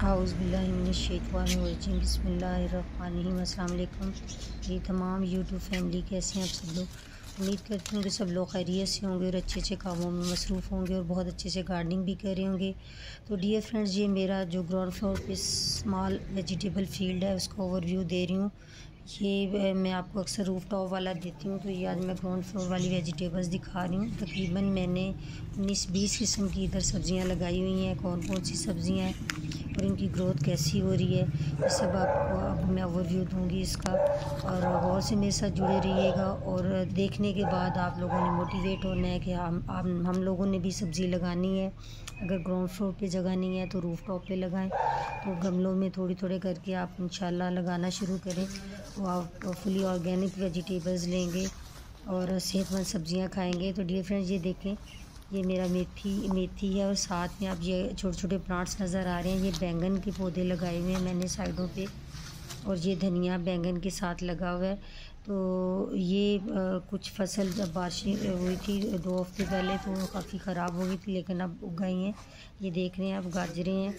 आउज़ुबिल्लाहिमिनश्शैतानिर्रजीम बिस्मिल्लाहिर्रहमानिर्रहीम। अस्सलाम वालेकुम। ये तमाम यूट्यूब फैमिली कैसे हैं आप सब लोग। उम्मीद करती हूँ कि सब लोग खैरियत से होंगे और अच्छे अच्छे कामों में मसरूफ़ होंगे और बहुत अच्छे से गार्डनिंग भी कर रहे होंगे। तो डियर फ्रेंड्स, ये मेरा जो ग्राउंड फ्लोर पे स्मॉल वेजिटेबल फील्ड है उसका ओवरव्यू दे रही हूँ। ये मैं आपको अक्सर रूफ टॉप वाला देती हूँ, तो ये आज मैं ग्राउंड फ्लोर वाली वेजिटेबल्स दिखा रही हूँ। तकरीबन मैंने 19-20 किस्म की इधर सब्ज़ियाँ लगाई हुई हैं। कौन कौन सी सब्ज़ियाँ हैं और इनकी ग्रोथ कैसी हो रही है, ये सब आपको अब मैं ओवरव्यू दूंगी इसका। और गौर से मेरे साथ जुड़े रहिएगा और देखने के बाद आप लोगों ने मोटिवेट होना है कि हम लोगों ने भी सब्ज़ी लगानी है। अगर ग्राउंड फ्लोर पे जगह नहीं है तो रूफ टॉप पे लगाएं। तो गमलों में थोड़ी थोड़े करके आप इंशाल्लाह लगाना शुरू करें, तो आप फुली ऑर्गेनिक वेजिटेबल्स लेंगे और सेहतमंद सब्ज़ियाँ खाएँगे। तो डियर फ्रेंड्स, ये देखें, ये मेरा मेथी है और साथ में आप ये छोटे छोटे प्लांट्स नज़र आ रहे हैं। ये बैंगन के पौधे लगाए हुए हैं मैंने साइडों पे, और ये धनिया बैंगन के साथ लगा हुआ है। तो ये कुछ फसल जब बारिश हुई थी 2 हफ्ते पहले तो काफ़ी ख़राब हो गई थी, लेकिन अब उग गई हैं। ये देख रहे हैं आप, गाजरें हैं,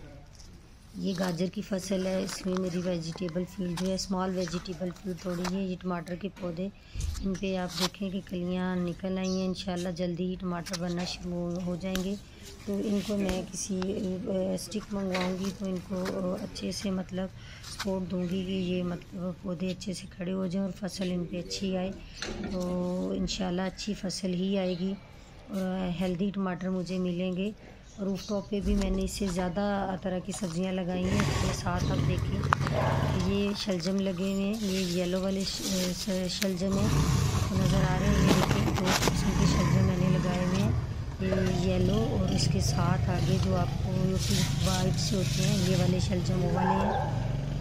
ये गाजर की फसल है। इसमें मेरी वेजिटेबल फील्ड जो है स्मॉल वेजिटेबल फील्ड थोड़ी है। ये टमाटर के पौधे, इन पे आप देखें कि कलियां निकल आई हैं। इंशाल्लाह जल्दी ही टमाटर बनना शुरू हो जाएंगे। तो इनको मैं किसी स्टिक मंगवाऊंगी तो इनको अच्छे से मतलब सपोर्ट दूंगी कि ये मतलब पौधे अच्छे से खड़े हो जाएं और फसल इन पे अच्छी आए। तो इंशाल्लाह अच्छी फसल ही आएगी और हेल्दी टमाटर मुझे मिलेंगे। रूफ टॉप पे भी मैंने इससे ज़्यादा तरह की सब्ज़ियाँ लगाई हैं। इसके साथ आप देखें, ये शलजम लगे हुए हैं। ये येलो वाले शलजम हैं, आपको नज़र आ रहे हैं। ये देखिए, 2 किस्म के शलजम मैंने लगाए हुए हैं, ये येलो और इसके साथ आगे जो आपको वाइट से होते हैं ये वाले शलजम वो वाले हैं।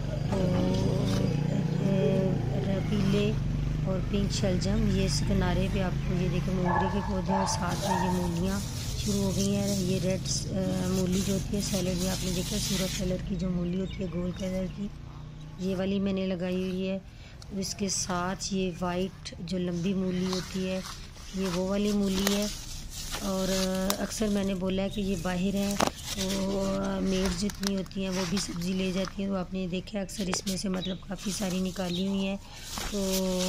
तो पीले और पिंक शलजम, ये इस किनारे पे आपको ये देखो मूंगरे के पौधे और साथ में ये मूलियाँ शुरू हो गई हैं। ये रेड मूली जो होती है सैलड में, आपने देखा सूरज कलर की जो मूली होती है गोल कलर की, ये वाली मैंने लगाई हुई है। और इसके साथ ये वाइट जो लंबी मूली होती है ये वो वाली मूली है। और अक्सर मैंने बोला है कि ये बाहर हैं तो मेड जितनी होती हैं वो भी सब्ज़ी ले जाती हैं, तो आपने देखा अक्सर इसमें से मतलब काफ़ी सारी निकाली हुई हैं। तो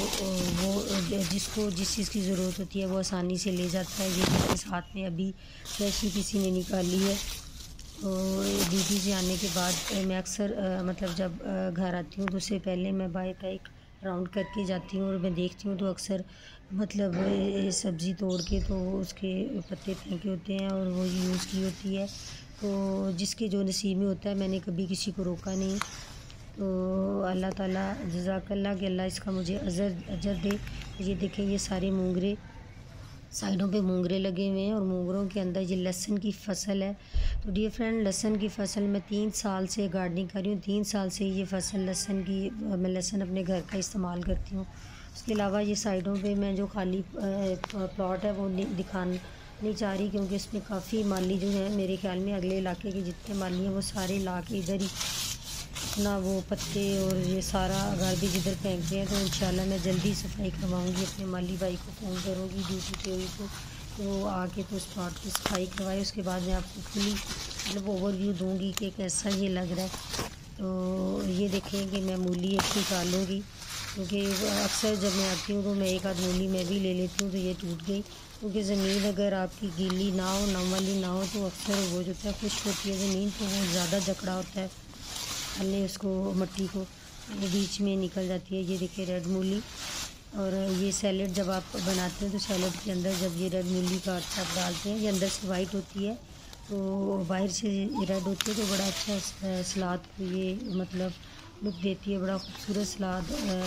वो जिसको जिस चीज़ की ज़रूरत होती है वो आसानी से ले जाता है। ये जिसके साथ में अभी फ्रेश ही किसी ने निकाली है। तो ड्यूटी से आने के बाद मैं अक्सर मतलब जब घर आती हूँ तो उससे पहले मैं बाइक का एक राउंड करके जाती हूँ और मैं देखती हूँ तो अक्सर मतलब सब्ज़ी तोड़ के तो उसके पत्ते फेंके होते हैं और वो यूज़ की होती है। तो जिसके जो नसीब में होता है, मैंने कभी किसी को रोका नहीं। तो अल्लाह ताला जज़ाकल्लाह कि अल्लाह इसका मुझे अजर दे। ये देखें, ये सारे मूंगरे साइडों पे मूंगरे लगे हुए हैं और मूंगरों के अंदर ये लहसुन की फसल है। तो डियर फ्रेंड, लहसुन की फसल मैं 3 साल से गार्डनिंग कर रही हूँ। 3 साल से ये फसल लहसुन की मैं लहसुन अपने घर का इस्तेमाल करती हूँ। उसके अलावा ये साइडों पे मैं जो खाली प्लॉट है वो दिखाना नहीं चाह रही, क्योंकि इसमें काफ़ी माली जो है मेरे ख्याल में अगले इलाके के जितने माली हैं वो सारे ला के इधर ही अपना वो पत्ते और ये सारा गार्बेज इधर फेंक दिए हैं। तो इंशाल्लाह मैं जल्दी सफाई करवाऊँगी, अपने माली भाई को फ़ोन करूँगी ड्यूटी पे हुई तो वो आके तो उस प्लॉट की सफाई करवाए। उसके बाद मैं आपको फुली मतलब ओवरव्यू दूँगी कि कैसा ये लग रहा है। तो ये देखें कि मैं मूली एक निकालूँगी, क्योंकि अक्सर जब मैं आती हूँ तो मैं एक आध मूली मैं भी ले लेती हूँ तो ये टूट गई। क्योंकि ज़मीन अगर आपकी गीली ना हो, नम वाली ना हो, तो अक्सर वो जो है खुश्क होती है ज़मीन, तो वो ज़्यादा जकड़ा होता है डालने उसको मट्टी को, वो बीच में निकल जाती है। ये देखिए रेड मूली। और ये सैलेड जब आप बनाते हैं तो सैलेड के अंदर जब ये रेड मूली का आटा आप डालते हैं, ये अंदर से वाइट होती है तो बाहर से रेड होती है, तो बड़ा अच्छा सलाद को ये मतलब लुक देती है। बड़ा खूबसूरत सलाद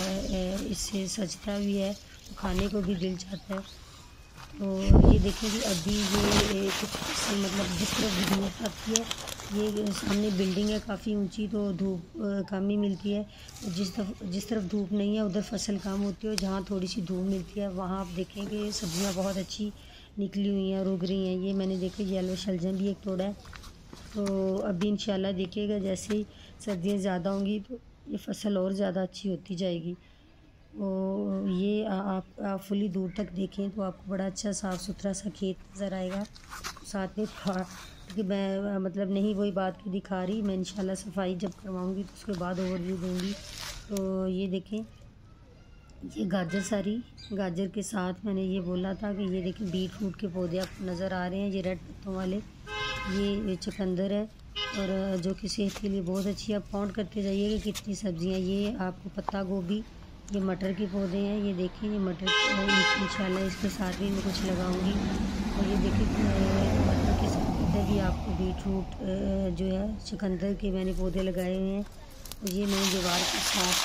इससे सजता भी है, तो खाने को भी दिल चाहता है। तो ये देखें कि अभी ये कुछ मतलब जिस तरफ भी धूप आती है, ये सामने बिल्डिंग है काफ़ी ऊंची, तो धूप कम ही मिलती है। जिस तरफ धूप नहीं है उधर फसल कम होती है, और जहाँ थोड़ी सी धूप मिलती है वहाँ आप देखें कि सब्ज़ियाँ बहुत अच्छी निकली हुई हैं और उग रही हैं। ये मैंने देखा येलो शलजम भी एक तोड़ा है। तो अभी इंशाल्लाह देखिएगा जैसे ही सर्दियाँ ज़्यादा होंगी तो ये फसल और ज़्यादा अच्छी होती जाएगी। तो ये आप फुली दूर तक देखें तो आपको बड़ा अच्छा साफ़ सुथरा सा खेत नज़र आएगा। साथ में क्योंकि मैं मतलब नहीं वही बात की दिखा रही, मैं इंशाल्लाह सफाई जब करवाऊँगी तो उसके बाद ओवरव्यू दूँगी। तो ये देखें, ये गाजर सारी, गाजर के साथ मैंने ये बोला था कि ये देखें बीट रूट के पौधे आपको नज़र आ रहे हैं, ये रेड पत्तों वाले, ये चुकंदर है और जो कि सेहत के लिए बहुत अच्छी है। आप काउंट करके जाइएगा कितनी सब्जियां। ये आपको पत्ता गोभी, ये मटर के पौधे हैं, ये देखें ये मटर इंशाल्लाह इसके साथ भी मैं कुछ लगाऊंगी। और ये देखें मटर के साथ इधर भी आपको बीट रूट जो है चुकंदर के मैंने पौधे लगाए हुए हैं। और ये मैंने दीवार के साथ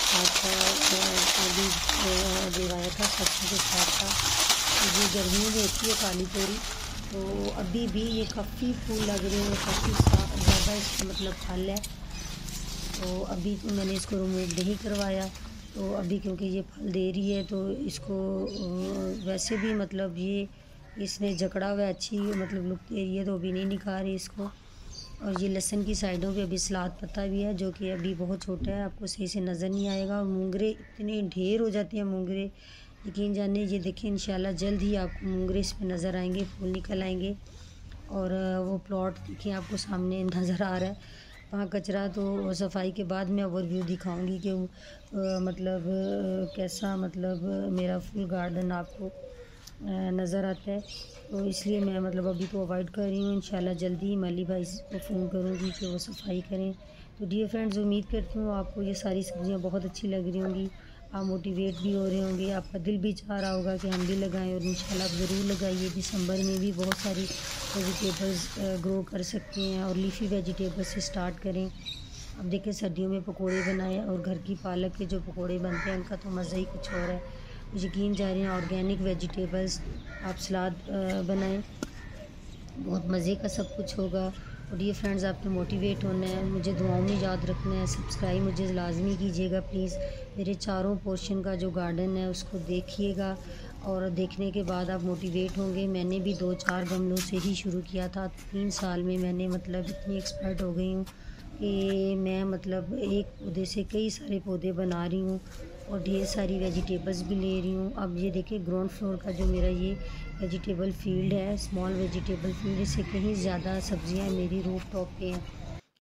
भी दिवाया था सब्जी के साथ था। तो ये गर्मियों में होती है काली तोरी। तो अभी भी ये काफ़ी फूल लग रहे हैं, काफ़ी ज़्यादा इसका मतलब फल है। तो अभी तो मैंने इसको रिमूव नहीं करवाया। तो अभी क्योंकि ये फल दे रही है तो इसको वैसे भी मतलब ये इसने जकड़ा हुआ अच्छी मतलब लुक दे रही है, तो अभी नहीं निकाल रही इसको। और ये लहसुन की साइडों पे अभी सलाद पत्ता भी है जो कि अभी बहुत छोटा है, आपको सही से नज़र नहीं आएगा। और मूंगरे इतने ढेर हो जाते हैं मूंगरे, यकीन जानिए। ये देखिए इंशाल्लाह जल्द ही आपको मूंगरे इस पे नज़र आएंगे, फूल निकल आएंगे। और वो प्लॉट देखिए आपको सामने नज़र आ रहा है, वहाँ कचरा तो सफाई के बाद मैं ओवरव्यू दिखाऊंगी कि मतलब कैसा मतलब मेरा फुल गार्डन आपको नज़र आता है। तो इसलिए मैं मतलब अभी तो अवॉइड कर रही हूँ। इंशाल्लाह जल्दी ही माली भाई को फ़ोन करूँगी कि वो सफाई करें। तो डियर फ्रेंड्स, उम्मीद करती हूँ आपको ये सारी सब्ज़ियाँ बहुत अच्छी लग रही होंगी, आप मोटिवेट भी हो रहे होंगे, आपका दिल भी चाह रहा होगा कि हम भी लगाएं। और इंशाल्लाह आप ज़रूर लगाइए। दिसंबर में भी बहुत सारी वेजिटेबल्स ग्रो कर सकते हैं और लीफी वेजिटेबल्स से स्टार्ट करें। अब देखिए सर्दियों में पकोड़े बनाएं और घर की पालक के जो पकोड़े बनते हैं उनका तो मज़ा ही कुछ और है। यकीन जानिए ऑर्गेनिक वेजिटेबल्स आप सलाद बनाएं, बहुत मज़े का सब कुछ होगा। और ये फ्रेंड्स आपने मोटिवेट होना है, मुझे दुआओं में याद रखना है। सब्सक्राइब मुझे लाजमी कीजिएगा प्लीज़। मेरे चारों पोर्शन का जो गार्डन है उसको देखिएगा और देखने के बाद आप मोटिवेट होंगे। मैंने भी 2-4 गमलों से ही शुरू किया था, 3 साल में मैंने मतलब इतनी एक्सपर्ट हो गई हूँ कि मैं मतलब एक पौधे से कई सारे पौधे बना रही हूँ और ढेर सारी वेजिटेबल्स भी ले रही हूँ। अब ये देखिए ग्राउंड फ्लोर का जो मेरा ये वेजिटेबल फील्ड है, स्मॉल वेजिटेबल फील्ड, इससे कहीं ज़्यादा सब्जियाँ मेरी रूफ टॉप पे हैं।